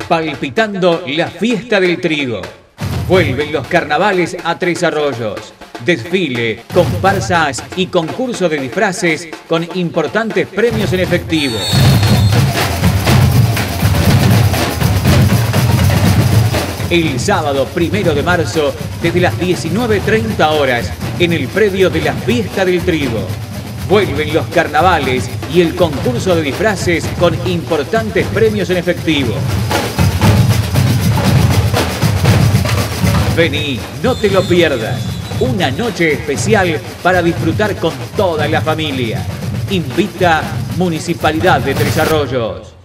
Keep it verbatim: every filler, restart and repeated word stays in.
Palpitando la fiesta del trigo. Vuelven los carnavales a Tres Arroyos. Desfile, comparsas y concurso de disfraces con importantes premios en efectivo. El sábado primero de marzo, desde las diecinueve treinta horas, en el predio de la Fiesta del Trigo. Vuelven los carnavales y el concurso de disfraces con importantes premios en efectivo. Vení, no te lo pierdas. Una noche especial para disfrutar con toda la familia. Invita Municipalidad de Tres Arroyos.